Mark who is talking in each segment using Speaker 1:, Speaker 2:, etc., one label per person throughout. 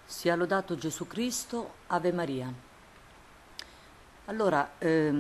Speaker 1: Sia lodato Gesù Cristo, Ave Maria. Allora,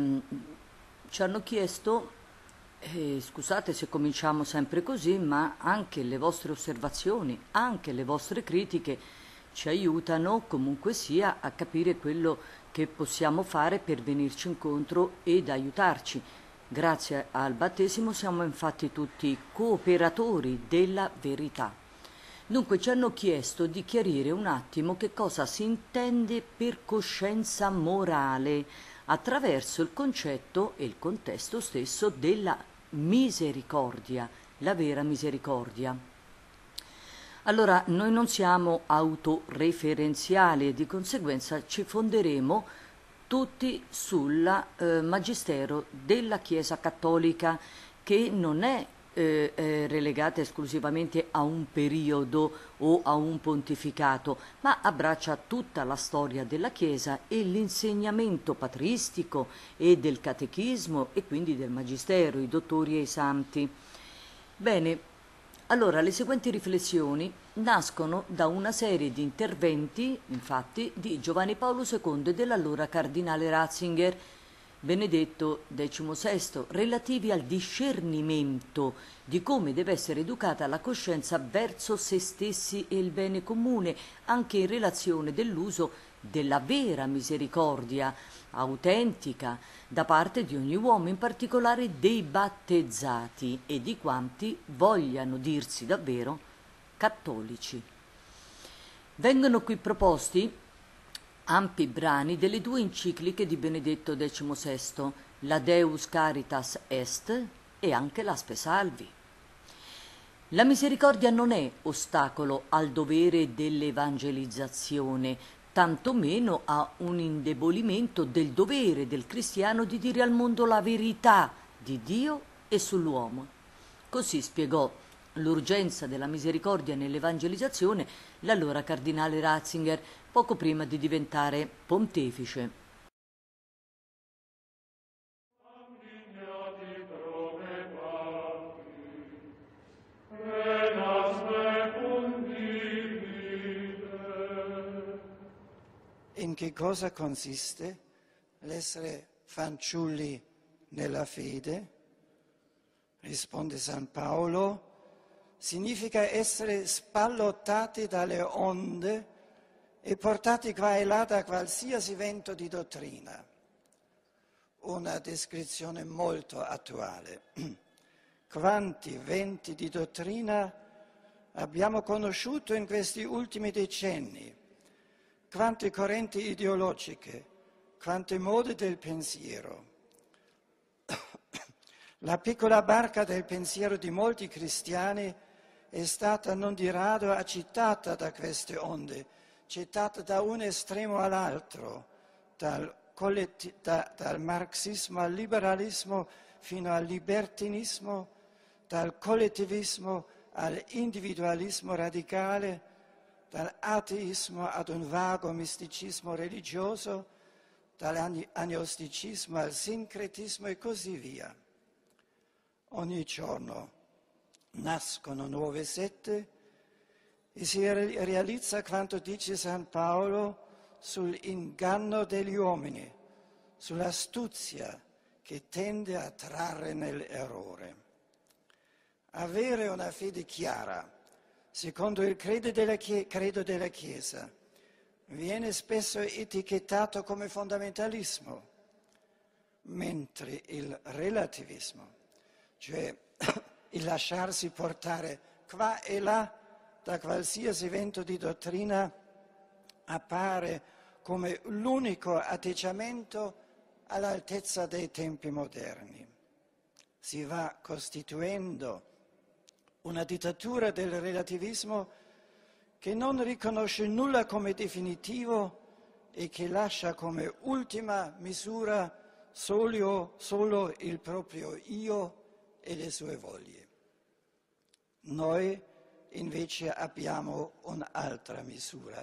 Speaker 1: ci hanno chiesto, scusate se cominciamo sempre così, ma anche le vostre osservazioni, anche le vostre critiche ci aiutano comunque sia a capire quello che possiamo fare per venirci incontro ed aiutarci. Grazie al battesimo siamo infatti tutti cooperatori della verità. Dunque ci hanno chiesto di chiarire un attimo che cosa si intende per coscienza morale attraverso il concetto e il contesto stesso della misericordia, la vera misericordia. Allora, noi non siamo autoreferenziali e di conseguenza ci fonderemo tutti sul magistero della Chiesa Cattolica, che non è relegata esclusivamente a un periodo o a un pontificato, ma abbraccia tutta la storia della Chiesa e l'insegnamento patristico e del catechismo e quindi del magistero, i dottori e i santi. Bene, allora le seguenti riflessioni nascono da una serie di interventi, infatti, di Giovanni Paolo II e dell'allora cardinale Ratzinger, Benedetto XVI, relativi al discernimento di come deve essere educata la coscienza verso se stessi e il bene comune, anche in relazione dell'uso della vera misericordia autentica da parte di ogni uomo, in particolare dei battezzati e di quanti vogliano dirsi davvero cattolici. Vengono qui proposti ampi brani delle due encicliche di Benedetto XVI, la Deus Caritas Est e anche la Spe Salvi. La misericordia non è ostacolo al dovere dell'evangelizzazione, tantomeno a un indebolimento del dovere del cristiano di dire al mondo la verità di Dio e sull'uomo. Così spiegò l'urgenza della misericordia nell'evangelizzazione l'allora cardinale Ratzinger, poco prima di diventare pontefice.
Speaker 2: In che cosa consiste l'essere fanciulli nella fede? Risponde San Paolo, significa essere spallottati dalle onde e portati qua e là da qualsiasi vento di dottrina. Una descrizione molto attuale. Quanti venti di dottrina abbiamo conosciuto in questi ultimi decenni? Quante correnti ideologiche, quante mode del pensiero. La piccola barca del pensiero di molti cristiani è stata non di rado agitata da queste onde, gettata da un estremo all'altro, dal marxismo al liberalismo fino al libertinismo, dal collettivismo all'individualismo radicale, dall'ateismo ad un vago misticismo religioso, dall'agnosticismo al sincretismo e così via. Ogni giorno nascono nuove sette e si realizza quanto dice San Paolo sull'inganno degli uomini, sull'astuzia che tende a trarre nell'errore. Avere una fede chiara, secondo il credo della Chiesa, viene spesso etichettato come fondamentalismo, mentre il relativismo, cioè il lasciarsi portare qua e là da qualsiasi vento di dottrina, appare come l'unico atteggiamento all'altezza dei tempi moderni. Si va costituendo una dittatura del relativismo che non riconosce nulla come definitivo e che lascia come ultima misura solo il proprio io e le sue voglie. Noi invece abbiamo un'altra misura.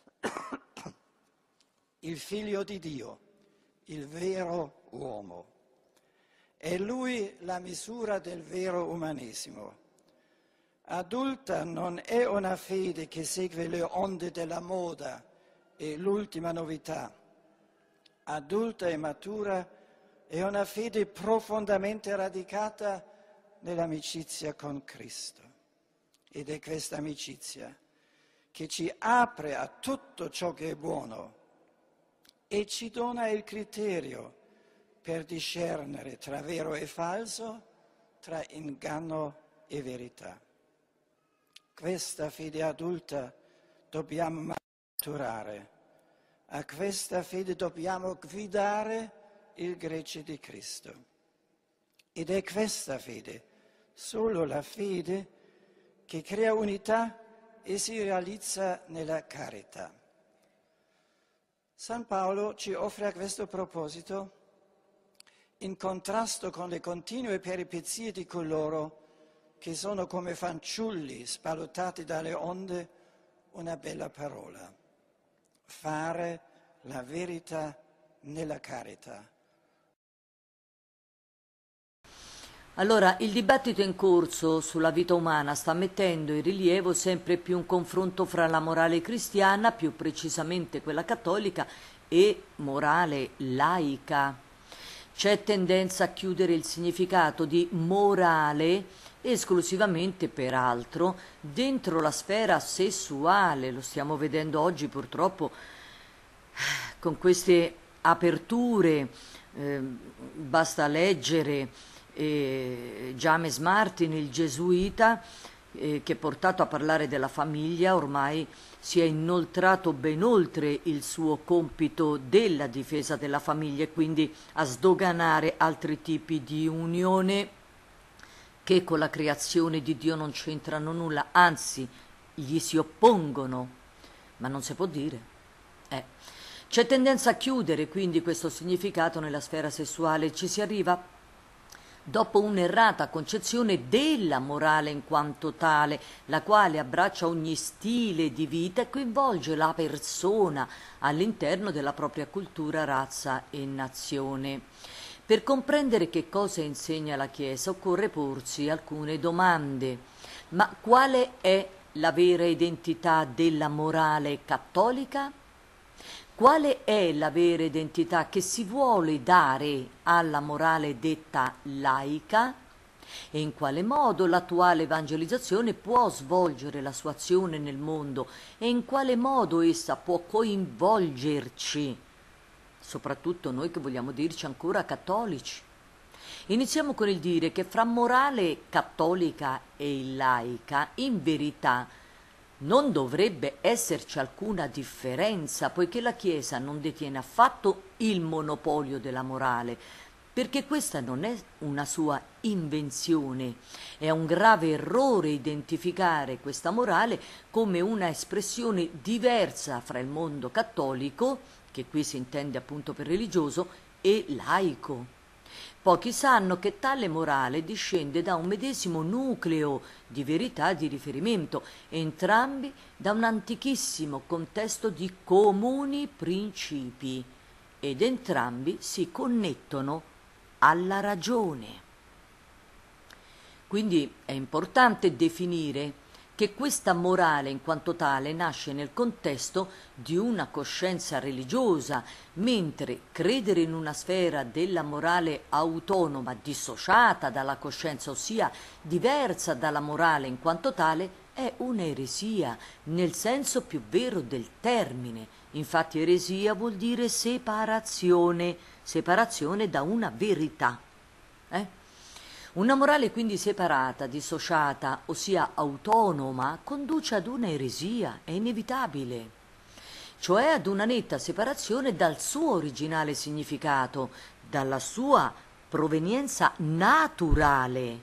Speaker 2: Il Figlio di Dio, il vero uomo. È Lui la misura del vero umanesimo. Adulta non è una fede che segue le onde della moda e l'ultima novità. Adulta e matura è una fede profondamente radicata nell'amicizia con Cristo. Ed è questa amicizia che ci apre a tutto ciò che è buono e ci dona il criterio per discernere tra vero e falso, tra inganno e verità. Questa fede adulta dobbiamo maturare, a questa fede dobbiamo guidare il gregge di Cristo. Ed è questa fede, solo la fede, che crea unità e si realizza nella carità. San Paolo ci offre a questo proposito, in contrasto con le continue peripezie di coloro che sono come fanciulli spalutati dalle onde, una bella parola: fare la verità nella carità.
Speaker 1: Allora, il dibattito in corso sulla vita umana sta mettendo in rilievo sempre più un confronto fra la morale cristiana, più precisamente quella cattolica, e morale laica. C'è tendenza a chiudere il significato di morale esclusivamente, peraltro, dentro la sfera sessuale. Lo stiamo vedendo oggi purtroppo con queste aperture. Basta leggere James Martin, il gesuita, che portato a parlare della famiglia ormai si è inoltrato ben oltre il suo compito della difesa della famiglia e quindi a sdoganare altri tipi di unione che con la creazione di Dio non c'entrano nulla, anzi gli si oppongono, ma non si può dire. C'è tendenza a chiudere quindi questo significato nella sfera sessuale, ci si arriva dopo un'errata concezione della morale in quanto tale, la quale abbraccia ogni stile di vita e coinvolge la persona all'interno della propria cultura, razza e nazione. Per comprendere che cosa insegna la Chiesa occorre porsi alcune domande. Ma quale è la vera identità della morale cattolica? Quale è la vera identità che si vuole dare alla morale detta laica? E in quale modo l'attuale evangelizzazione può svolgere la sua azione nel mondo? E in quale modo essa può coinvolgerci? Soprattutto noi che vogliamo dirci ancora cattolici. Iniziamo con il dire che fra morale cattolica e laica, in verità, non dovrebbe esserci alcuna differenza, poiché la Chiesa non detiene affatto il monopolio della morale, perché questa non è una sua invenzione. È un grave errore identificare questa morale come una espressione diversa fra il mondo cattolico, che qui si intende appunto per religioso, e laico. Pochi sanno che tale morale discende da un medesimo nucleo di verità di riferimento, entrambi da un antichissimo contesto di comuni principi, ed entrambi si connettono alla ragione. Quindi è importante definire che questa morale in quanto tale nasce nel contesto di una coscienza religiosa, mentre credere in una sfera della morale autonoma, dissociata dalla coscienza, ossia diversa dalla morale in quanto tale, è un'eresia, nel senso più vero del termine. Infatti eresia vuol dire separazione, separazione da una verità. Una morale quindi separata, dissociata, ossia autonoma, conduce ad una eresia, è inevitabile, cioè ad una netta separazione dal suo originale significato, dalla sua provenienza naturale,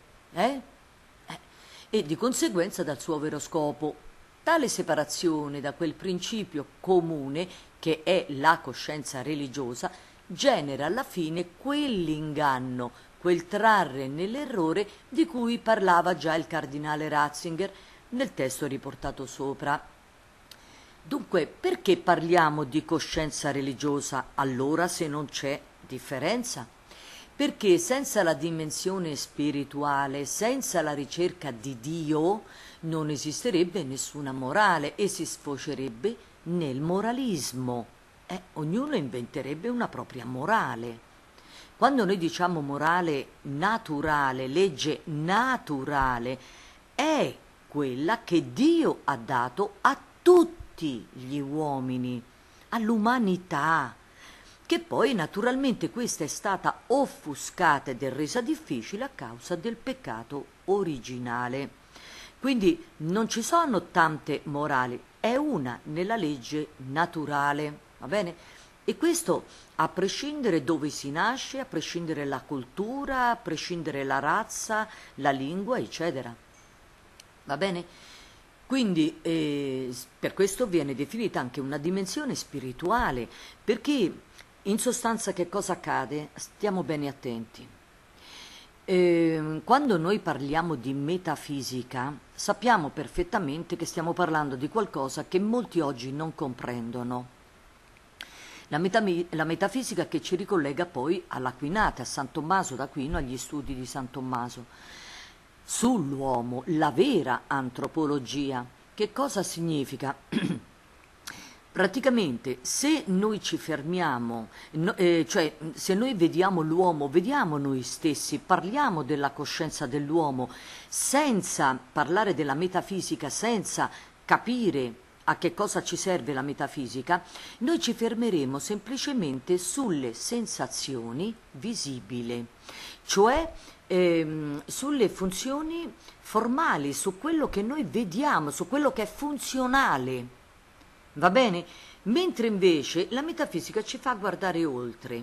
Speaker 1: e di conseguenza dal suo vero scopo. Tale separazione da quel principio comune, che è la coscienza religiosa, genera alla fine quell'inganno, quel trarre nell'errore di cui parlava già il cardinale Ratzinger nel testo riportato sopra. Dunque, perché parliamo di coscienza religiosa allora se non c'è differenza? Perché senza la dimensione spirituale, senza la ricerca di Dio, non esisterebbe nessuna morale e si sfocerebbe nel moralismo. Ognuno inventerebbe una propria morale. Quando noi diciamo morale naturale, legge naturale, è quella che Dio ha dato a tutti gli uomini, all'umanità, che poi naturalmente questa è stata offuscata ed è resa difficile a causa del peccato originale. Quindi non ci sono tante morali, è una nella legge naturale, va bene? E questo a prescindere dove si nasce, a prescindere la cultura, a prescindere la razza, la lingua, eccetera. Va bene? Quindi per questo viene definita anche una dimensione spirituale, perché in sostanza che cosa accade? Stiamo bene attenti. Quando noi parliamo di metafisica, sappiamo perfettamente che stiamo parlando di qualcosa che molti oggi non comprendono. La metafisica che ci ricollega poi all'Aquinate, a San Tommaso d'Aquino, agli studi di San Tommaso, sull'uomo, la vera antropologia. Che cosa significa? Praticamente se noi ci fermiamo, cioè se noi vediamo l'uomo, vediamo noi stessi, parliamo della coscienza dell'uomo, senza parlare della metafisica, senza capire a che cosa ci serve la metafisica, noi ci fermeremo semplicemente sulle sensazioni visibili, cioè sulle funzioni formali, su quello che noi vediamo, su quello che è funzionale. Va bene? Mentre invece la metafisica ci fa guardare oltre.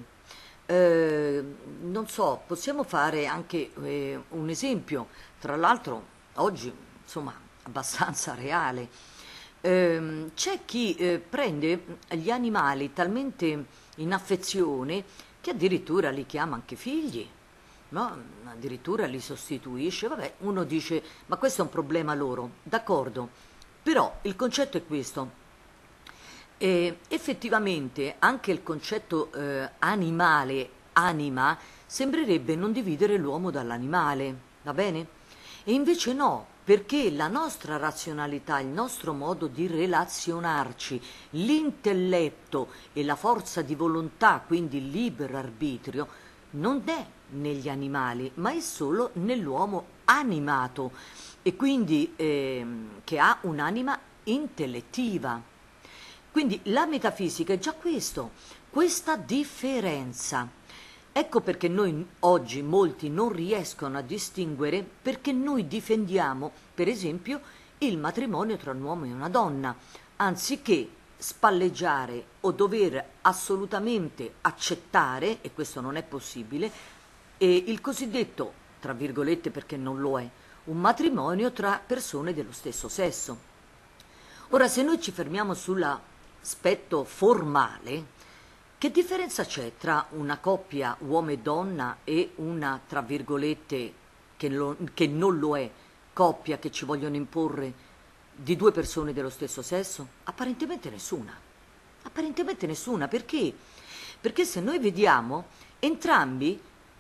Speaker 1: Non so, possiamo fare anche un esempio, tra l'altro oggi, insomma, abbastanza reale. C'è chi prende gli animali talmente in affezione che addirittura li chiama anche figli, no? Addirittura li sostituisce. Vabbè, uno dice, ma questo è un problema loro, d'accordo, però il concetto è questo. Effettivamente anche il concetto animale, anima, sembrerebbe non dividere l'uomo dall'animale, va bene? E invece no, perché la nostra razionalità, il nostro modo di relazionarci, l'intelletto e la forza di volontà, quindi il libero arbitrio, non è negli animali, ma è solo nell'uomo animato e quindi che ha un'anima intellettiva. Quindi la metafisica è già questo, questa differenza. Ecco perché noi oggi molti non riescono a distinguere, perché noi difendiamo, per esempio, il matrimonio tra un uomo e una donna, anziché spalleggiare o dover assolutamente accettare, e questo non è possibile, il cosiddetto, tra virgolette perché non lo è, un matrimonio tra persone dello stesso sesso. Ora, se noi ci fermiamo sull'aspetto formale, che differenza c'è tra una coppia uomo e donna e una, tra virgolette, che non lo è, coppia che ci vogliono imporre di due persone dello stesso sesso? Apparentemente nessuna. Apparentemente nessuna. Perché? Perché se noi vediamo, entrambi,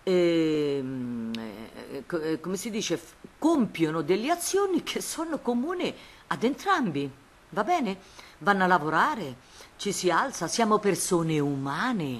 Speaker 1: come si dice, compiono delle azioni che sono comuni ad entrambi. Va bene? Vanno a lavorare, ci si alza, siamo persone umane,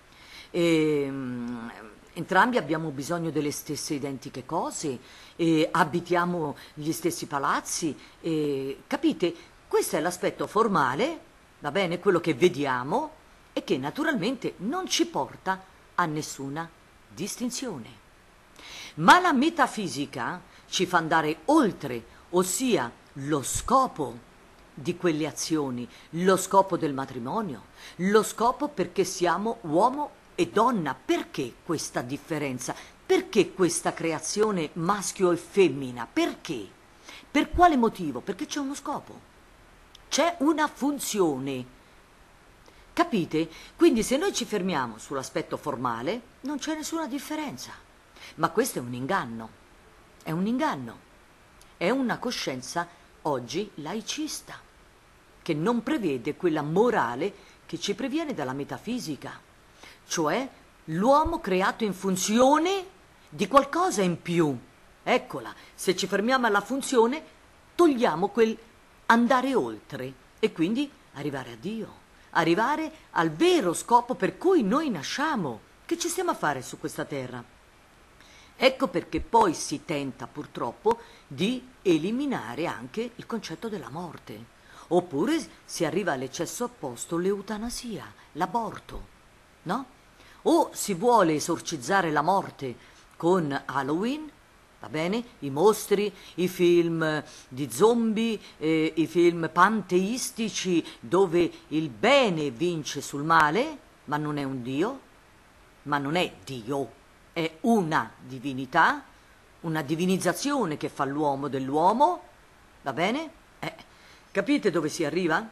Speaker 1: entrambi abbiamo bisogno delle stesse identiche cose, abitiamo gli stessi palazzi, capite? Questo è l'aspetto formale, va bene, quello che vediamo e che naturalmente non ci porta a nessuna distinzione. Ma la metafisica ci fa andare oltre, ossia lo scopo di quelle azioni, lo scopo del matrimonio, lo scopo perché siamo uomo e donna. Perché questa differenza? Perché questa creazione maschio e femmina? Perché? Per quale motivo? Perché c'è uno scopo, c'è una funzione. Capite? Quindi se noi ci fermiamo sull'aspetto formale non c'è nessuna differenza. Ma questo è un inganno, è un inganno, è una coscienza oggi laicista, che non prevede quella morale che ci previene dalla metafisica, cioè l'uomo creato in funzione di qualcosa in più. Eccola, se ci fermiamo alla funzione, togliamo quel andare oltre e quindi arrivare a Dio, arrivare al vero scopo per cui noi nasciamo. Che ci stiamo a fare su questa terra? Ecco perché poi si tenta purtroppo di eliminare anche il concetto della morte, oppure si arriva all'eccesso opposto, l'eutanasia, l'aborto, no? O si vuole esorcizzare la morte con Halloween, va bene? I mostri, i film di zombie, i film panteistici dove il bene vince sul male, ma non è un Dio, ma non è Dio. È una divinità, una divinizzazione che fa l'uomo dell'uomo, va bene? Capite dove si arriva?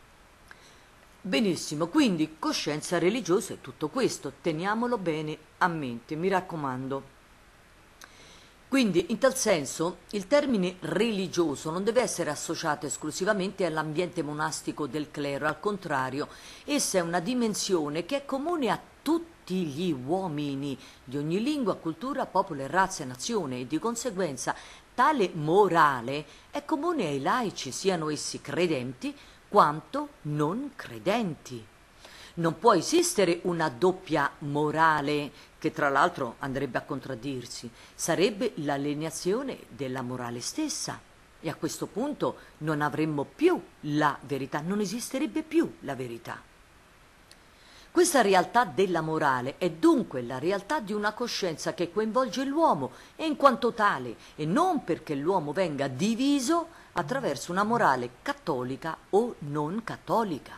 Speaker 1: Benissimo, quindi coscienza religiosa è tutto questo, teniamolo bene a mente, mi raccomando. Quindi, in tal senso, il termine religioso non deve essere associato esclusivamente all'ambiente monastico del clero, al contrario, essa è una dimensione che è comune a tutti gli uomini di ogni lingua, cultura, popolo, razza e nazione e di conseguenza tale morale è comune ai laici, siano essi credenti quanto non credenti. Non può esistere una doppia morale che tra l'altro andrebbe a contraddirsi, sarebbe l'alienazione della morale stessa e a questo punto non avremmo più la verità, non esisterebbe più la verità. Questa realtà della morale è dunque la realtà di una coscienza che coinvolge l'uomo e in quanto tale, e non perché l'uomo venga diviso attraverso una morale cattolica o non cattolica.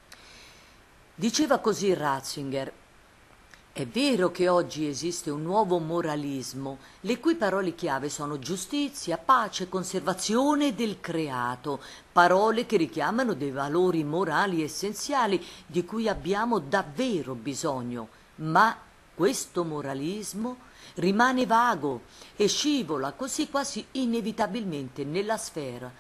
Speaker 1: Diceva così Ratzinger: è vero che oggi esiste un nuovo moralismo, le cui parole chiave sono giustizia, pace, conservazione del creato, parole che richiamano dei valori morali essenziali di cui abbiamo davvero bisogno, ma questo moralismo rimane vago e scivola così quasi inevitabilmente nella sfera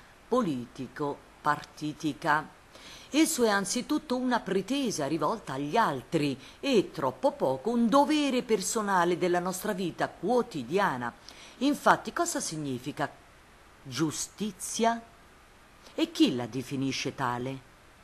Speaker 1: politico-partitica. Esso è anzitutto una pretesa rivolta agli altri e, troppo poco, un dovere personale della nostra vita quotidiana. Infatti, cosa significa giustizia? E chi la definisce tale?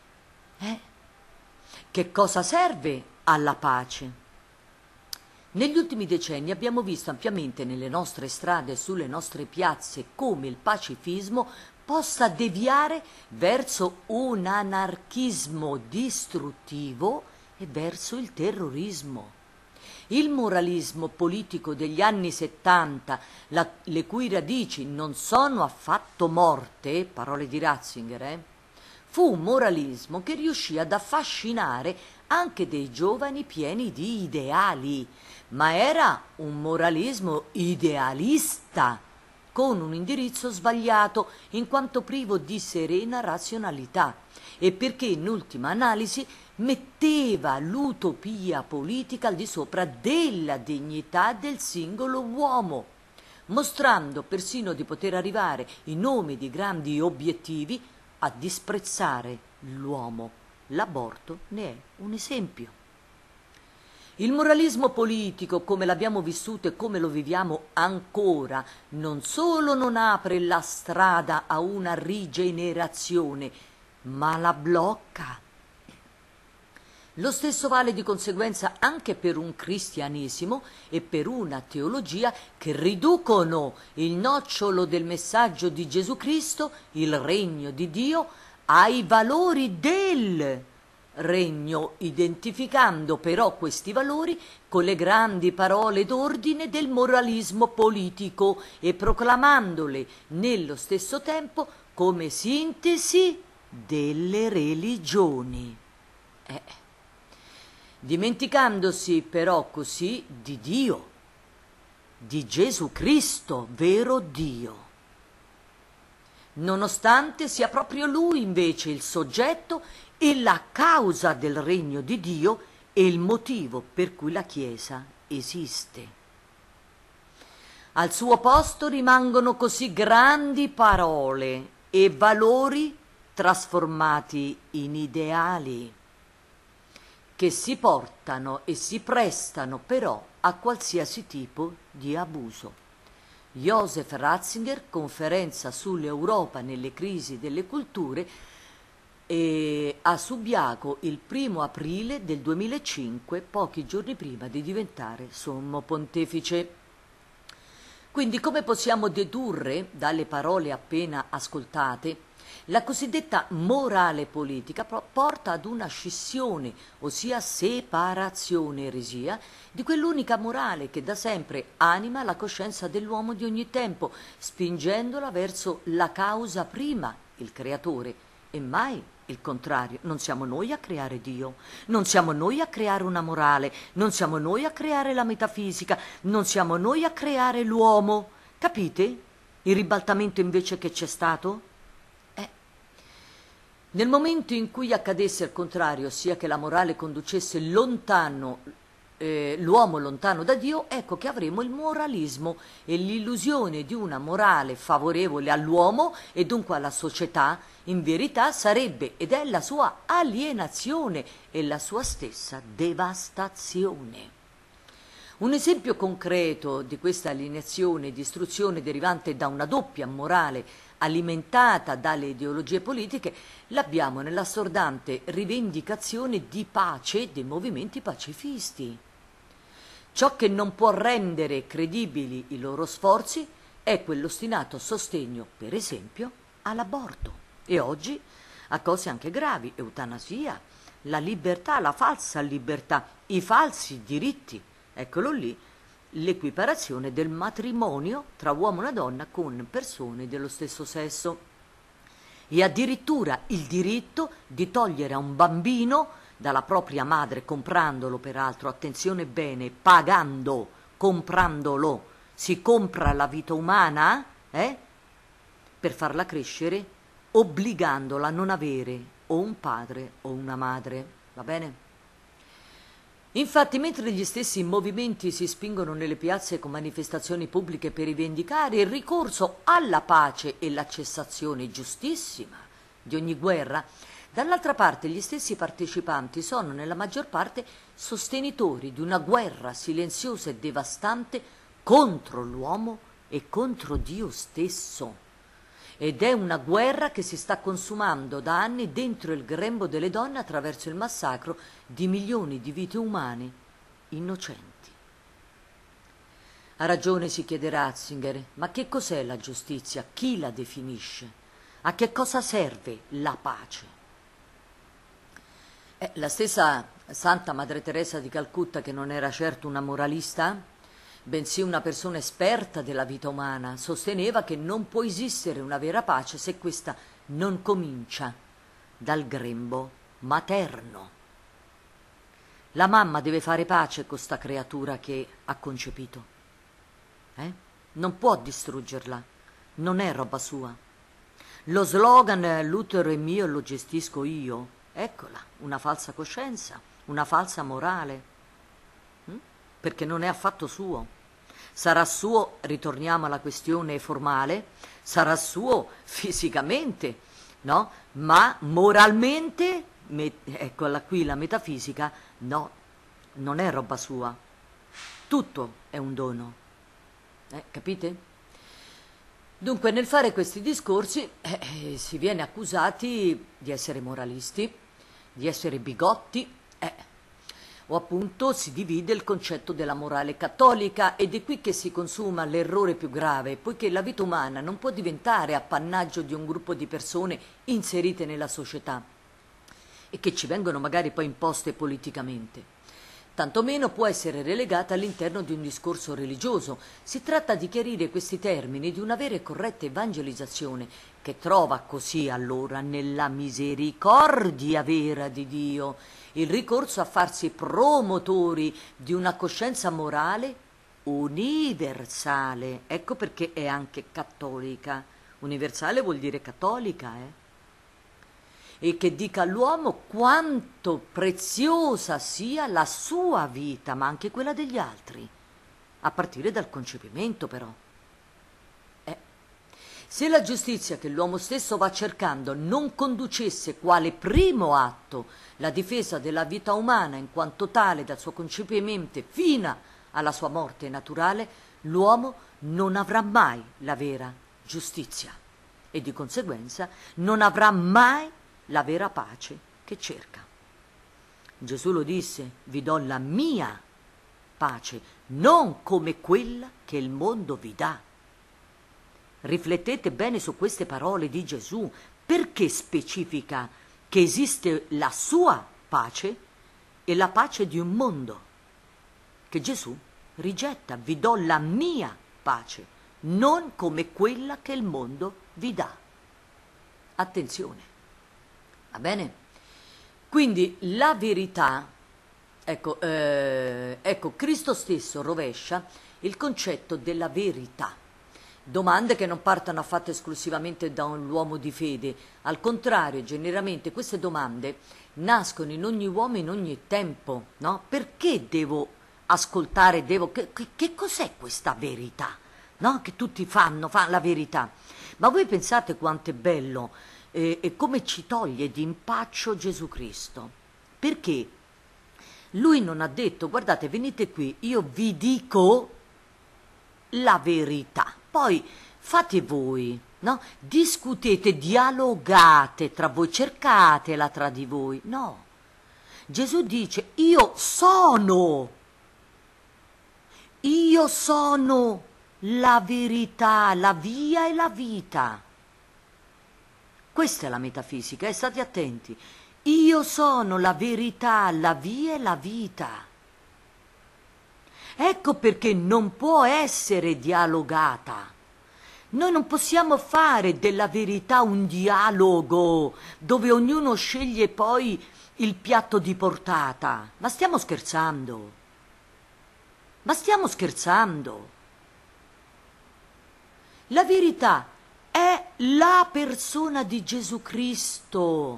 Speaker 1: Che cosa serve alla pace? Negli ultimi decenni abbiamo visto ampiamente nelle nostre strade e sulle nostre piazze come il pacifismo possa deviare verso un anarchismo distruttivo e verso il terrorismo. Il moralismo politico degli anni 70, le cui radici non sono affatto morte, parole di Ratzinger, fu un moralismo che riuscì ad affascinare anche dei giovani pieni di ideali, ma era un moralismo idealista, con un indirizzo sbagliato in quanto privo di serena razionalità e perché in ultima analisi metteva l'utopia politica al di sopra della dignità del singolo uomo, mostrando persino di poter arrivare in nome di grandi obiettivi a disprezzare l'uomo. L'aborto ne è un esempio. Il moralismo politico, come l'abbiamo vissuto e come lo viviamo ancora, non solo non apre la strada a una rigenerazione, ma la blocca. Lo stesso vale di conseguenza anche per un cristianesimo e per una teologia che riducono il nocciolo del messaggio di Gesù Cristo, il regno di Dio, ai valori del regno, identificando però questi valori con le grandi parole d'ordine del moralismo politico e proclamandole nello stesso tempo come sintesi delle religioni. Dimenticandosi però così di Dio, di Gesù Cristo, vero Dio, nonostante sia proprio Lui invece il soggetto e la causa del regno di Dio e il motivo per cui la Chiesa esiste. Al suo posto rimangono così grandi parole e valori trasformati in ideali. che si portano e si prestano però a qualsiasi tipo di abuso. Joseph Ratzinger, conferenza sull'Europa nelle crisi delle culture, a Subiaco il 1° aprile del 2005, pochi giorni prima di diventare sommo pontefice. Quindi, come possiamo dedurre dalle parole appena ascoltate, la cosiddetta morale politica porta ad una scissione, ossia separazione, eresia, di quell'unica morale che da sempre anima la coscienza dell'uomo di ogni tempo, spingendola verso la causa prima, il creatore, e mai il contrario. Non siamo noi a creare Dio, non siamo noi a creare una morale, non siamo noi a creare la metafisica, non siamo noi a creare l'uomo. Capite il ribaltamento invece che c'è stato? Nel momento in cui accadesse il contrario, ossia che la morale conducesse lontano l'uomo lontano da Dio, ecco che avremo il moralismo e l'illusione di una morale favorevole all'uomo e dunque alla società. In verità sarebbe ed è la sua alienazione e la sua stessa devastazione. Un esempio concreto di questa alienazione e distruzione derivante da una doppia morale alimentata dalle ideologie politiche l'abbiamo nell'assordante rivendicazione di pace dei movimenti pacifisti. Ciò che non può rendere credibili i loro sforzi è quell'ostinato sostegno, per esempio, all'aborto e oggi a cose anche gravi: eutanasia, la libertà, la falsa libertà, i falsi diritti. Eccolo lì, l'equiparazione del matrimonio tra uomo e una donna con persone dello stesso sesso e addirittura il diritto di togliere a un bambino dalla propria madre, comprandolo peraltro, attenzione bene, pagando, comprandolo, si compra la vita umana per farla crescere, obbligandola a non avere o un padre o una madre, va bene? Infatti, mentre gli stessi movimenti si spingono nelle piazze con manifestazioni pubbliche per rivendicare il ricorso alla pace e la cessazione giustissima di ogni guerra, dall'altra parte gli stessi partecipanti sono nella maggior parte sostenitori di una guerra silenziosa e devastante contro l'uomo e contro Dio stesso. Ed è una guerra che si sta consumando da anni dentro il grembo delle donne attraverso il massacro di milioni di vite umane innocenti. Ha ragione, si chiede Ratzinger, ma che cos'è la giustizia? Chi la definisce? A che cosa serve la pace? La stessa Santa Madre Teresa di Calcutta, che non era certo una moralista, bensì una persona esperta della vita umana, sosteneva che non può esistere una vera pace se questa non comincia dal grembo materno. La mamma deve fare pace con sta creatura che ha concepito. Non può distruggerla, non è roba sua. Lo slogan "l'utero è mio e lo gestisco io", eccola, una falsa coscienza, una falsa morale, perché non è affatto suo. Sarà suo, ritorniamo alla questione formale, sarà suo fisicamente, no? Ma moralmente, eccola qui la metafisica, no, non è roba sua. Tutto è un dono. Capite? Dunque, nel fare questi discorsi si viene accusati di essere moralisti, di essere bigotti, o appunto si divide il concetto della morale cattolica, ed è qui che si consuma l'errore più grave, poiché la vita umana non può diventare appannaggio di un gruppo di persone inserite nella società e che ci vengono magari poi imposte politicamente. Tantomeno può essere relegata all'interno di un discorso religioso. Si tratta di chiarire questi termini di una vera e corretta evangelizzazione che trova così allora nella misericordia vera di Dio il ricorso a farsi promotori di una coscienza morale universale. Ecco perché è anche cattolica. Universale vuol dire cattolica, e che dica all'uomo quanto preziosa sia la sua vita, ma anche quella degli altri, a partire dal concepimento però. Se la giustizia che l'uomo stesso va cercando non conducesse quale primo atto la difesa della vita umana in quanto tale dal suo concepimento fino alla sua morte naturale, l'uomo non avrà mai la vera giustizia e di conseguenza non avrà mai la vera pace che cerca. Gesù lo disse: vi do la mia pace, non come quella che il mondo vi dà. Riflettete bene su queste parole di Gesù, perché specifica che esiste la sua pace e la pace di un mondo che Gesù rigetta. Vi do la mia pace, non come quella che il mondo vi dà. Attenzione, va bene? Quindi la verità, ecco, Cristo stesso rovescia il concetto della verità. Domande che non partono affatto esclusivamente da un uomo di fede, al contrario, generalmente queste domande nascono in ogni uomo in ogni tempo, no? Perché devo ascoltare, che cos'è questa verità? No? Che tutti fanno la verità. Ma voi pensate quanto è bello e come ci toglie di impaccio Gesù Cristo? Perché lui non ha detto: guardate, venite qui, io vi dico la verità, poi fate voi, no? Discutete, dialogate tra voi, cercatela tra di voi. No, Gesù dice: io sono la verità, la via e la vita. Questa è la metafisica, state attenti. Io sono la verità, la via e la vita. Ecco perché non può essere dialogata. Noi non possiamo fare della verità un dialogo dove ognuno sceglie poi il piatto di portata. Ma stiamo scherzando? Ma stiamo scherzando? La verità è la persona di Gesù Cristo,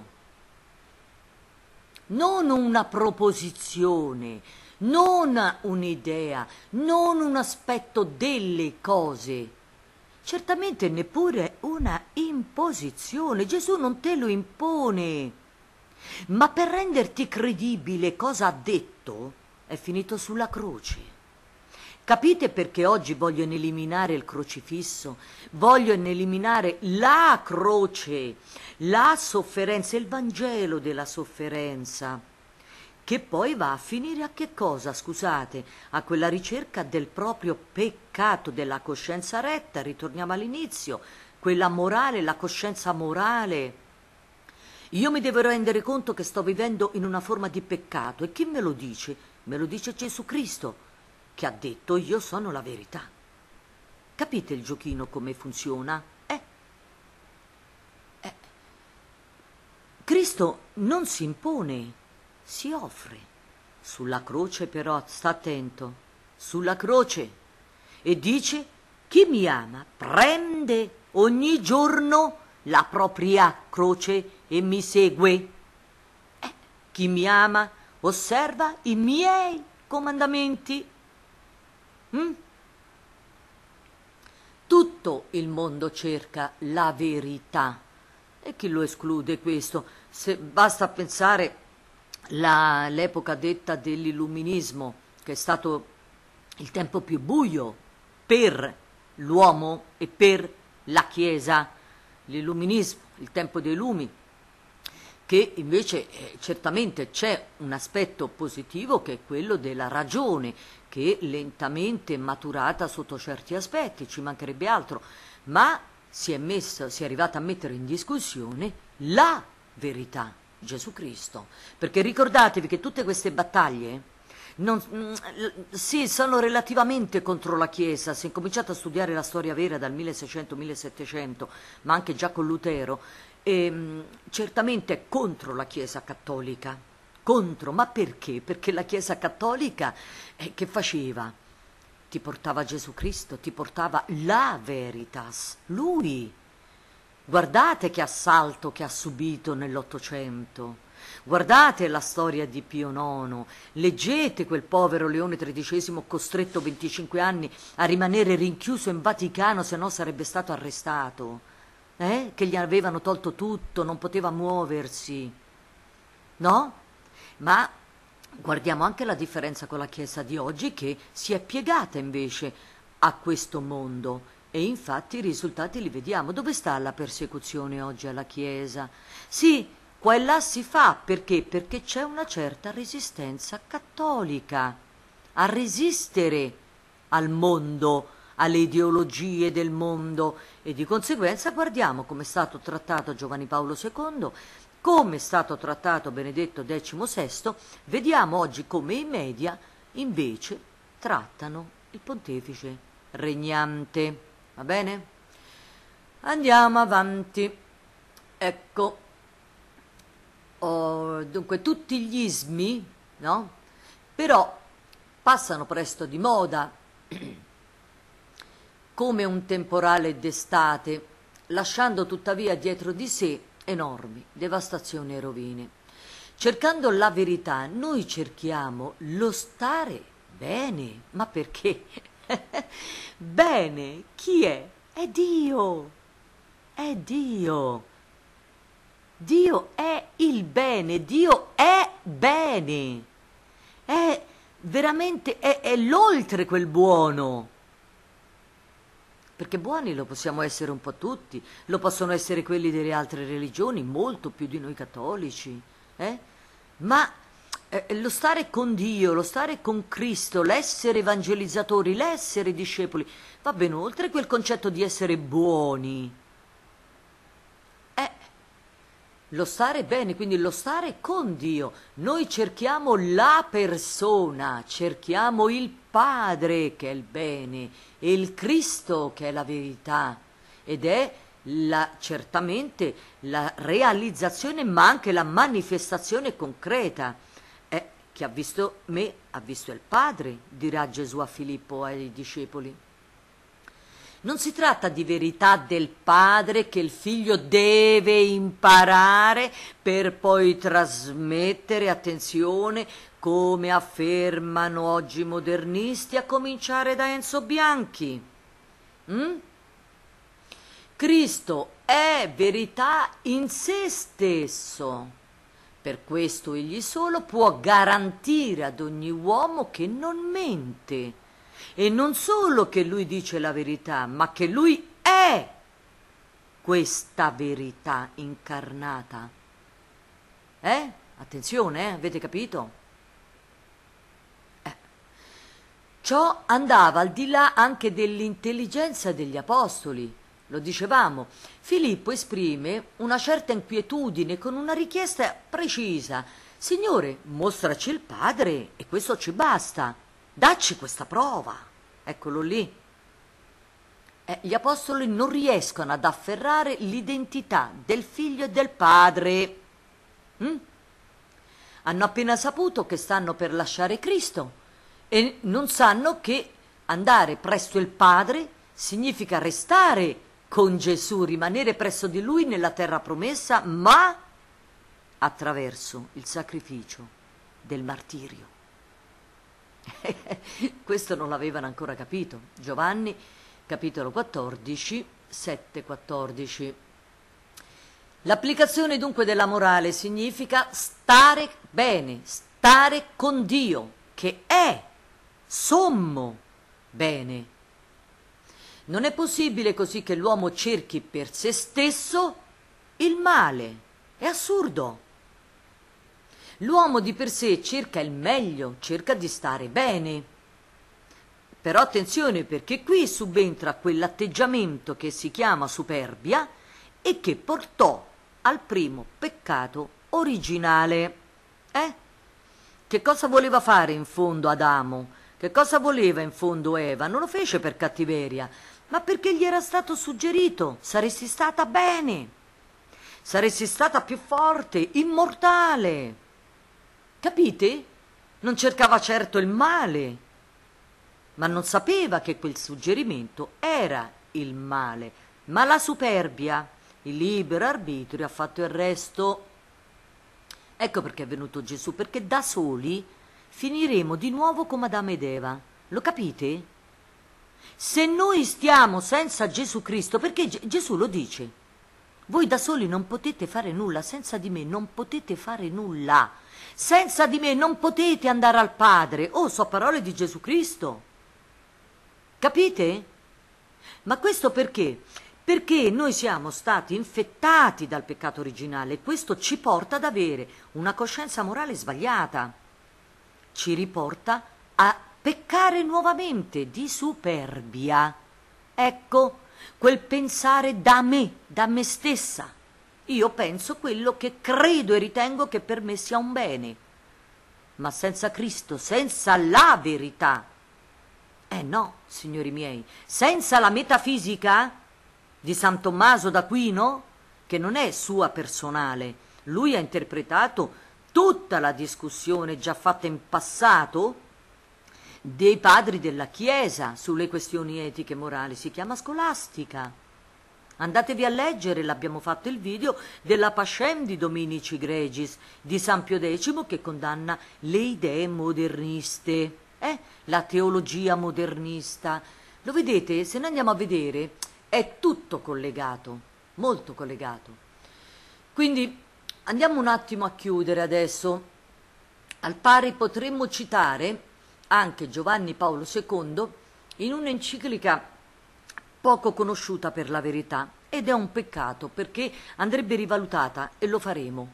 Speaker 1: non una proposizione, non un'idea, non un aspetto delle cose, certamente neppure una imposizione. Gesù non te lo impone, ma per renderti credibile cosa ha detto è finito sulla croce. Capite perché oggi vogliono eliminare il crocifisso? Vogliono eliminare la croce, la sofferenza, il Vangelo della sofferenza, che poi va a finire a che cosa, scusate? A quella ricerca del proprio peccato, della coscienza retta, ritorniamo all'inizio, quella morale, la coscienza morale. Io mi devo rendere conto che sto vivendo in una forma di peccato, e chi me lo dice? Me lo dice Gesù Cristo, che ha detto: io sono la verità. Capite il giochino come funziona? Cristo non si impone, si offre. Sulla croce però, sta attento, sulla croce, e dice: chi mi ama prende ogni giorno la propria croce e mi segue. Chi mi ama osserva i miei comandamenti. Tutto il mondo cerca la verità, e chi lo esclude questo? Se basta pensare l'epoca detta dell'illuminismo, che è stato il tempo più buio per l'uomo e per la Chiesa, l'illuminismo, il tempo dei lumi, che invece certamente c'è un aspetto positivo, che è quello della ragione, che lentamente è maturata sotto certi aspetti, ci mancherebbe altro, ma si è arrivata a mettere in discussione la verità, Gesù Cristo. Perché ricordatevi che tutte queste battaglie sì, sono relativamente contro la Chiesa. Si è cominciato a studiare la storia vera dal 1600-1700, ma anche già con Lutero, e certamente è contro la Chiesa cattolica. Contro, ma perché? Perché la Chiesa cattolica che faceva? Ti portava Gesù Cristo, ti portava la veritas, lui. Guardate che assalto che ha subito nell'Ottocento. Guardate la storia di Pio IX, leggete quel povero Leone XIII costretto 25 anni a rimanere rinchiuso in Vaticano, se no sarebbe stato arrestato, che gli avevano tolto tutto, non poteva muoversi, no? Ma guardiamo anche la differenza con la Chiesa di oggi, che si è piegata invece a questo mondo. E infatti i risultati li vediamo. Dove sta la persecuzione oggi alla Chiesa? Sì, qua e là si fa, perché? Perché c'è una certa resistenza cattolica a resistere al mondo, alle ideologie del mondo, e di conseguenza guardiamo come è stato trattato Giovanni Paolo II, come è stato trattato Benedetto XVI, vediamo oggi come i media invece trattano il pontefice regnante. Va bene? Andiamo avanti. Ecco, dunque tutti gli ismi, no? Però passano presto di moda come un temporale d'estate, lasciando tuttavia dietro di sé enormi devastazioni e rovine. Cercando la verità, noi cerchiamo lo stare bene. Ma perché? Bene, chi è? È Dio. È Dio. Dio è il bene, Dio è bene. È veramente, è l'oltre quel buono. Perché buoni lo possiamo essere un po' tutti, lo possono essere quelli delle altre religioni, molto più di noi cattolici, Ma lo stare con Dio, lo stare con Cristo, l'essere evangelizzatori, l'essere discepoli, va ben oltre quel concetto di essere buoni. Lo stare bene, quindi lo stare con Dio. Noi cerchiamo la persona, cerchiamo il Padre che è il bene e il Cristo che è la verità, ed è certamente la realizzazione ma anche la manifestazione concreta. Chi ha visto me ha visto il Padre, dirà Gesù a Filippo ai discepoli. Non si tratta di verità del Padre che il Figlio deve imparare per poi trasmettere, attenzione, come affermano oggi i modernisti, a cominciare da Enzo Bianchi. Cristo è verità in sé stesso. Per questo egli solo può garantire ad ogni uomo che non mente. E non solo che lui dice la verità, ma che lui è questa verità incarnata. Attenzione, avete capito? Ciò andava al di là anche dell'intelligenza degli apostoli. Lo dicevamo, Filippo esprime una certa inquietudine con una richiesta precisa. Signore, mostraci il Padre e questo ci basta. Dacci questa prova. Eccolo lì. Gli apostoli non riescono ad afferrare l'identità del Figlio e del Padre. Hanno appena saputo che stanno per lasciare Cristo e non sanno che andare presso il Padre significa restare con Gesù, rimanere presso di Lui nella terra promessa, ma attraverso il sacrificio del martirio. Questo non l'avevano ancora capito. Giovanni, capitolo 14, 7-14. L'applicazione dunque della morale significa stare bene, stare con Dio, che è sommo bene. Non è possibile così che l'uomo cerchi per se stesso il male. È assurdo. L'uomo di per sé cerca il meglio, cerca di stare bene. Però attenzione, perché qui subentra quell'atteggiamento che si chiama superbia e che portò al primo peccato originale. Che cosa voleva fare in fondo Adamo? Che cosa voleva in fondo Eva? Non lo fece per cattiveria, ma perché gli era stato suggerito: saresti stata bene, saresti stata più forte, immortale. Capite? Non cercava certo il male, ma non sapeva che quel suggerimento era il male. Ma la superbia, il libero arbitrio ha fatto il resto. Ecco perché è venuto Gesù, perché da soli finiremo di nuovo come Adamo ed Eva. Lo capite? Se noi stiamo senza Gesù Cristo, perché Gesù lo dice, voi da soli non potete fare nulla, senza di me non potete fare nulla, senza di me non potete andare al Padre. Oh, so parole di Gesù Cristo. Capite? Ma questo perché? Perché noi siamo stati infettati dal peccato originale e questo ci porta ad avere una coscienza morale sbagliata, ci riporta a peccare nuovamente di superbia. Ecco, quel pensare da me stessa. Io penso quello che credo e ritengo che per me sia un bene, ma senza Cristo, senza la verità. No, signori miei, senza la metafisica di San Tommaso d'Aquino, che non è sua personale, lui ha interpretato tutta la discussione già fatta in passato dei padri della Chiesa sulle questioni etiche e morali, si chiama scolastica. Andatevi a leggere, l'abbiamo fatto il video, della Pascem di Dominici Gregis, di San Pio X, che condanna le idee moderniste, la teologia modernista. Lo vedete? Se noi andiamo a vedere, è tutto collegato, molto collegato. Quindi andiamo un attimo a chiudere adesso. Al pari potremmo citare anche Giovanni Paolo II in un'enciclica poco conosciuta per la verità, ed è un peccato perché andrebbe rivalutata e lo faremo.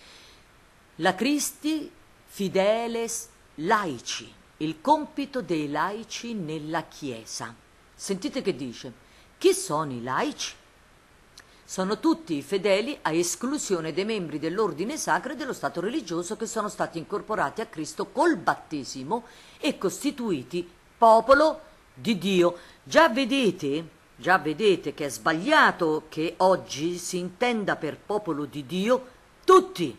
Speaker 1: La Christi Fideles Laici, il compito dei laici nella Chiesa. Sentite che dice: chi sono i laici? Sono tutti i fedeli a esclusione dei membri dell'ordine sacro e dello stato religioso che sono stati incorporati a Cristo col battesimo e costituiti popolo di Dio. Già vedete che è sbagliato che oggi si intenda per popolo di Dio tutti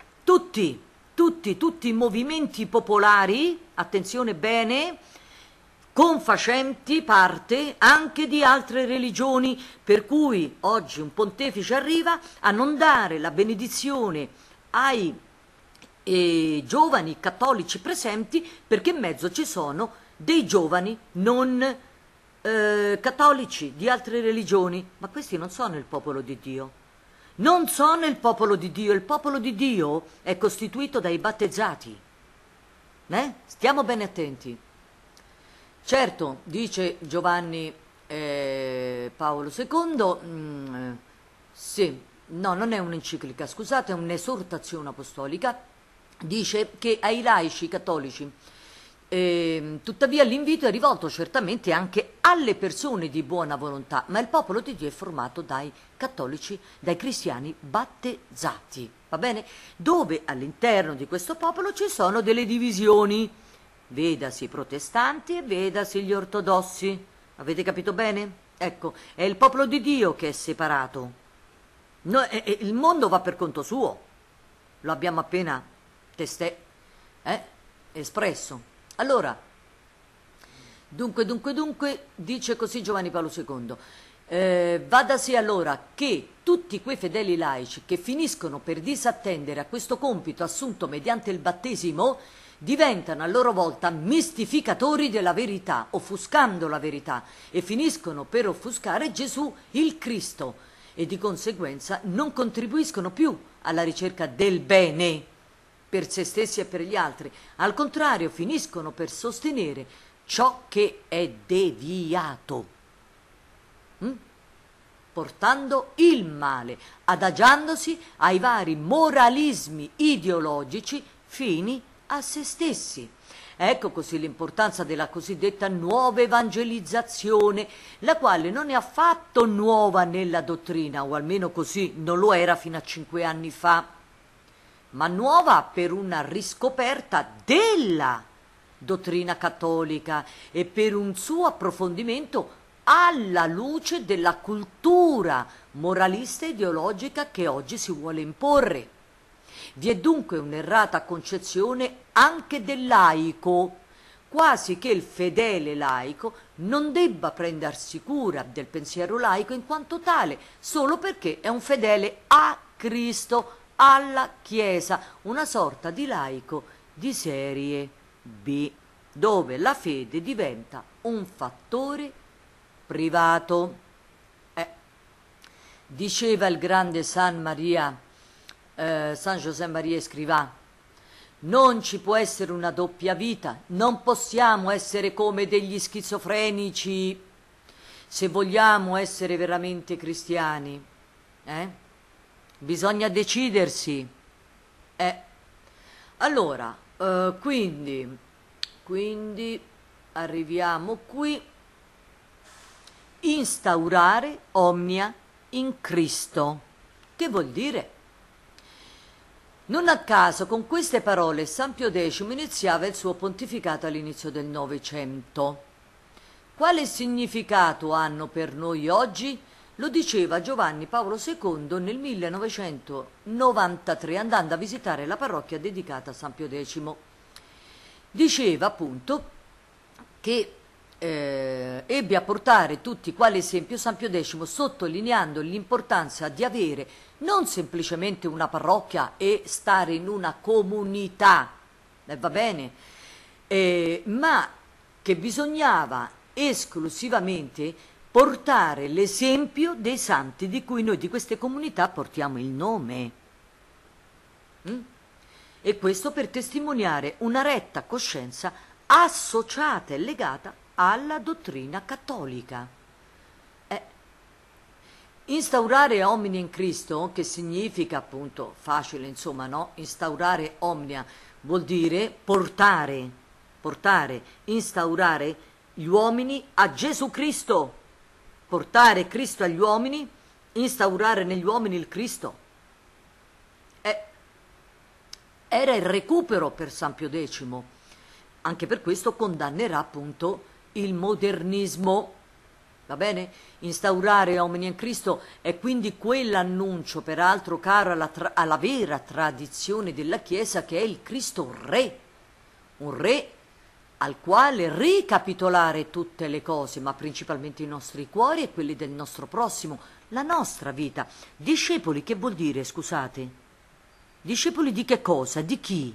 Speaker 1: i movimenti popolari, attenzione bene, confacenti parte anche di altre religioni, per cui oggi un pontefice arriva a non dare la benedizione ai giovani cattolici presenti perché in mezzo ci sono dei giovani non cattolici di altre religioni, ma questi non sono il popolo di Dio. Non sono il popolo di Dio, il popolo di Dio è costituito dai battezzati. Stiamo bene attenti. Certo, dice Giovanni Paolo II, sì, no, non è un'enciclica, scusate, è un'esortazione apostolica, dice che ai laici cattolici, tuttavia l'invito è rivolto certamente anche alle persone di buona volontà, ma il popolo di Dio è formato dai cattolici, dai cristiani battezzati, va bene? Dove all'interno di questo popolo ci sono delle divisioni, vedasi i protestanti e vedasi gli ortodossi. Avete capito bene? Ecco, è il popolo di Dio che è separato. Il mondo va per conto suo. Lo abbiamo appena espresso. Allora, dunque, dice così Giovanni Paolo II. Vadasi allora che tutti quei fedeli laici che finiscono per disattendere a questo compito assunto mediante il battesimo diventano a loro volta mistificatori della verità, offuscando la verità, e finiscono per offuscare Gesù il Cristo e di conseguenza non contribuiscono più alla ricerca del bene per se stessi e per gli altri, al contrario finiscono per sostenere ciò che è deviato, portando il male, adagiandosi ai vari moralismi ideologici fini a se stessi. Ecco così l'importanza della cosiddetta nuova evangelizzazione, la quale non è affatto nuova nella dottrina, o almeno così non lo era fino a 5 anni fa, ma nuova per una riscoperta della dottrina cattolica e per un suo approfondimento alla luce della cultura moralista e ideologica che oggi si vuole imporre. Vi è dunque un'errata concezione anche del laico quasi che il fedele laico non debba prendersi cura del pensiero laico in quanto tale, solo perché è un fedele a Cristo, alla Chiesa, una sorta di laico di serie B, dove la fede diventa un fattore privato. Diceva il grande San José Maria Escrivá, non ci può essere una doppia vita, non possiamo essere come degli schizofrenici se vogliamo essere veramente cristiani. Bisogna decidersi. Allora, quindi arriviamo qui. Instaurare omnia in Cristo. Che vuol dire? Non a caso con queste parole San Pio X iniziava il suo pontificato all'inizio del Novecento. Quale significato hanno per noi oggi? Lo diceva Giovanni Paolo II nel 1993 andando a visitare la parrocchia dedicata a San Pio X. Diceva appunto che ebbe a portare tutti quale esempio San Pio X, sottolineando l'importanza di avere non semplicemente una parrocchia e stare in una comunità, va bene, ma che bisognava esclusivamente portare l'esempio dei santi di cui noi di queste comunità portiamo il nome. E questo per testimoniare una retta coscienza associata e legata alla dottrina cattolica. Instaurare omnia in Cristo, che significa appunto, facile insomma, no? Instaurare omnia vuol dire portare, instaurare gli uomini a Gesù Cristo, portare Cristo agli uomini, instaurare negli uomini il Cristo. Era il recupero per San Pio X, anche per questo condannerà appunto il modernismo, va bene? Instaurare omnia in Cristo è quindi quell'annuncio, peraltro caro alla vera tradizione della Chiesa, che è il Cristo Re, un Re al quale ricapitolare tutte le cose, ma principalmente i nostri cuori e quelli del nostro prossimo, la nostra vita. Discepoli, che vuol dire, scusate? Discepoli di che cosa? Di chi?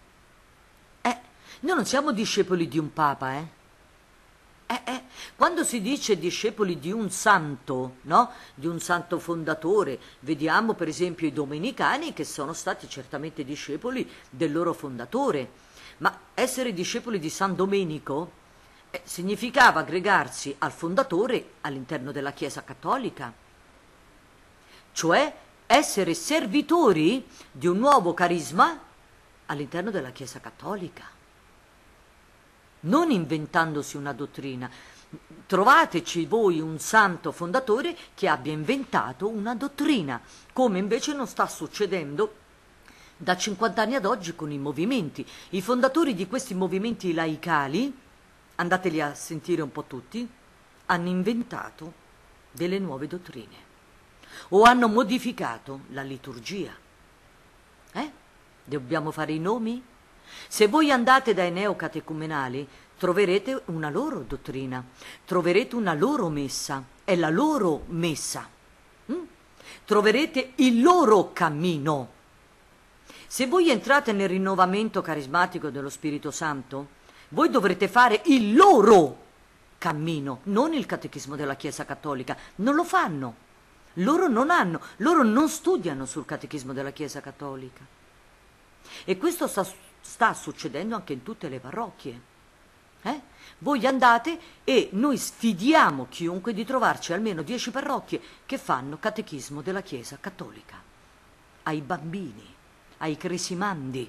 Speaker 1: Noi non siamo discepoli di un papa, Quando si dice discepoli di un santo, no? Di un santo fondatore, vediamo per esempio i domenicani che sono stati certamente discepoli del loro fondatore, ma essere discepoli di San Domenico significava aggregarsi al fondatore all'interno della Chiesa cattolica, cioè essere servitori di un nuovo carisma all'interno della Chiesa cattolica, non inventandosi una dottrina. Trovateci voi un santo fondatore che abbia inventato una dottrina, come invece non sta succedendo da 50 anni ad oggi con i movimenti. I fondatori di questi movimenti laicali, andateli a sentire un po' tutti, hanno inventato delle nuove dottrine o hanno modificato la liturgia. Dobbiamo fare i nomi? Se voi andate dai neocatecumenali troverete una loro dottrina, troverete una loro messa, è la loro messa, troverete il loro cammino. Se voi entrate nel rinnovamento carismatico dello Spirito Santo, voi dovrete fare il loro cammino, non il catechismo della Chiesa cattolica. Non lo fanno, loro non studiano sul catechismo della Chiesa cattolica. E questo sta succedendo anche in tutte le parrocchie. Voi andate e noi sfidiamo chiunque di trovarci almeno 10 parrocchie che fanno catechismo della Chiesa cattolica ai bambini, ai cresimandi.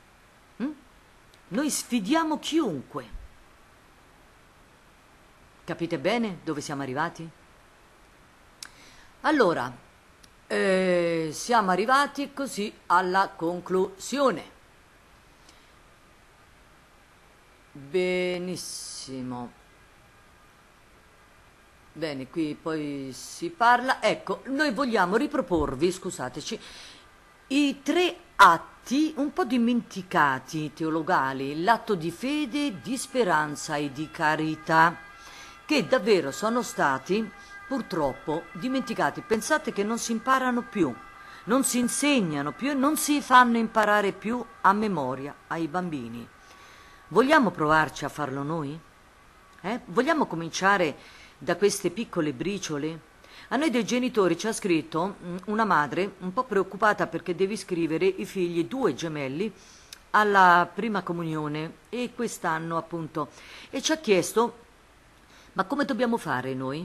Speaker 1: Noi sfidiamo chiunque. Capite bene dove siamo arrivati? Allora, siamo arrivati così alla conclusione. Benissimo. Bene, qui poi si parla. Ecco, noi vogliamo riproporvi, scusateci, i 3 atti un po' dimenticati teologali, l'atto di fede, di speranza e di carità, che davvero sono stati purtroppo dimenticati. Pensate che non si imparano più, non si insegnano più e non si fanno imparare più a memoria ai bambini. Vogliamo provarci a farlo noi? Vogliamo cominciare da queste piccole briciole? A noi dei genitori ci ha scritto una madre un po' preoccupata perché deve iscrivere i figli, 2 gemelli, alla prima comunione e quest'anno appunto, e ci ha chiesto: ma come dobbiamo fare noi?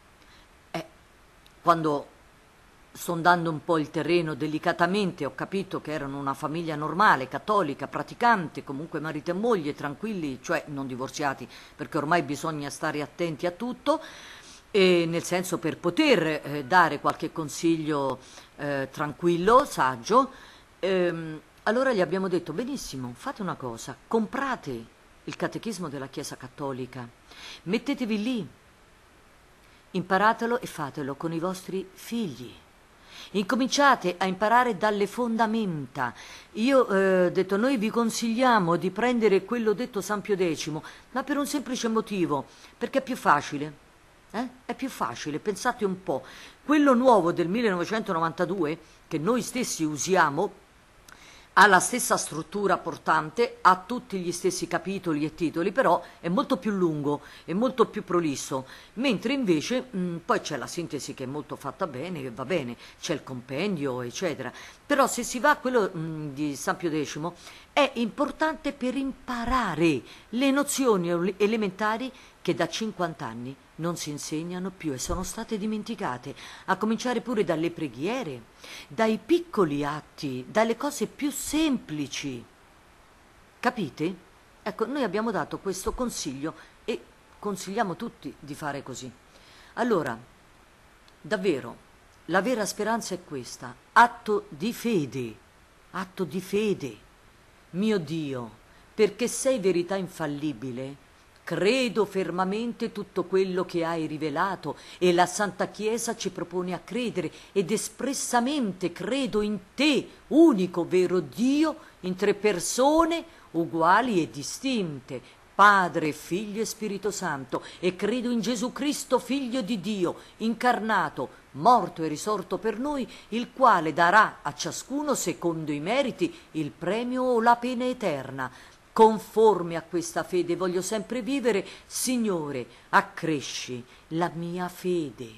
Speaker 1: Quando, sondando un po' il terreno delicatamente, ho capito che erano una famiglia normale, cattolica, praticante, comunque marito e moglie, tranquilli, cioè non divorziati, perché ormai bisogna stare attenti a tutto, e nel senso, per poter dare qualche consiglio tranquillo, saggio. Allora gli abbiamo detto: benissimo, fate una cosa, comprate il catechismo della Chiesa Cattolica, mettetevi lì, imparatelo e fatelo con i vostri figli. Incominciate a imparare dalle fondamenta. Io ho detto: noi vi consigliamo di prendere quello detto San Pio X, ma per un semplice motivo, perché è più facile. È più facile, pensate un po'. Quello nuovo del 1992, che noi stessi usiamo, ha la stessa struttura portante, ha tutti gli stessi capitoli e titoli, però è molto più lungo e molto più prolisso, mentre invece poi c'è la sintesi che è molto fatta bene, che va bene, c'è il compendio, eccetera. Però se si va a quello di San Pio X, è importante per imparare le nozioni elementari che da 50 anni non si insegnano più e sono state dimenticate, a cominciare pure dalle preghiere, dai piccoli atti, dalle cose più semplici. Capite? Ecco, noi abbiamo dato questo consiglio e consigliamo tutti di fare così. Allora, davvero, la vera speranza è questa: atto di fede, atto di fede. Mio Dio, perché sei verità infallibile, credo fermamente tutto quello che hai rivelato e la Santa Chiesa ci propone a credere, ed espressamente credo in te, unico vero Dio, in 3 persone uguali e distinte, Padre, Figlio e Spirito Santo, e credo in Gesù Cristo, Figlio di Dio, incarnato, morto e risorto per noi, il quale darà a ciascuno secondo i meriti il premio o la pena eterna. Conforme a questa fede voglio sempre vivere. Signore, accresci la mia fede.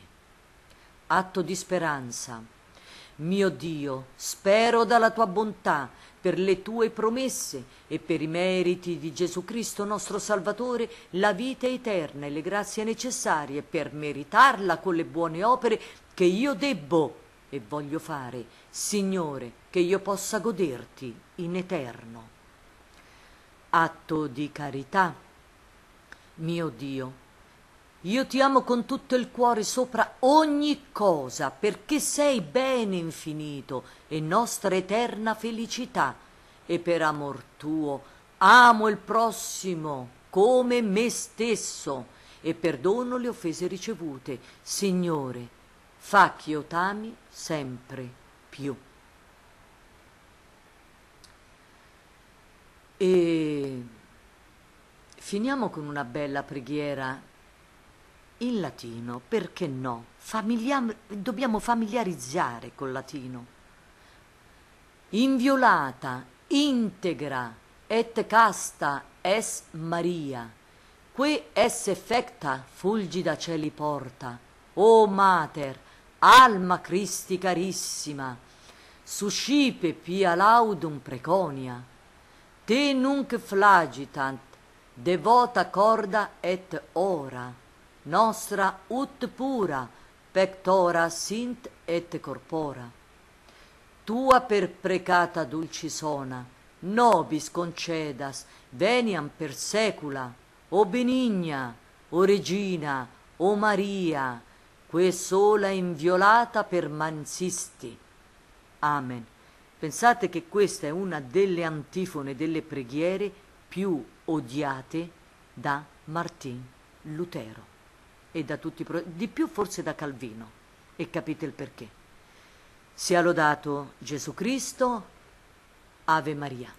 Speaker 1: Atto di speranza. Mio Dio, spero dalla tua bontà, per le tue promesse e per i meriti di Gesù Cristo nostro Salvatore, la vita eterna e le grazie necessarie per meritarla con le buone opere che io debbo e voglio fare, Signore, che io possa goderti in eterno. Atto di carità. Mio Dio, io ti amo con tutto il cuore sopra ogni cosa, perché sei bene infinito e nostra eterna felicità, e per amor tuo amo il prossimo come me stesso e perdono le offese ricevute. Signore, fa che io t'ami sempre più. E finiamo con una bella preghiera in latino, perché no? Dobbiamo familiarizzare col latino. Inviolata, integra, et casta es Maria, que esse effecta fulgida celi porta, o Mater, alma Christi carissima, suscipe pia laudum preconia, te nunc flagitant, devota corda et ora, nostra ut pura, pectora sint et corpora. Tua per precata dulcisona, nobis concedas, veniam per secula, o benigna, o regina, o Maria, que sola inviolata permansisti. Amen. Pensate che questa è una delle antifone delle preghiere più odiate da Martin Lutero e da tutti, di più forse da Calvino, e capite il perché. Sia lodato Gesù Cristo.
Speaker 3: Ave Maria.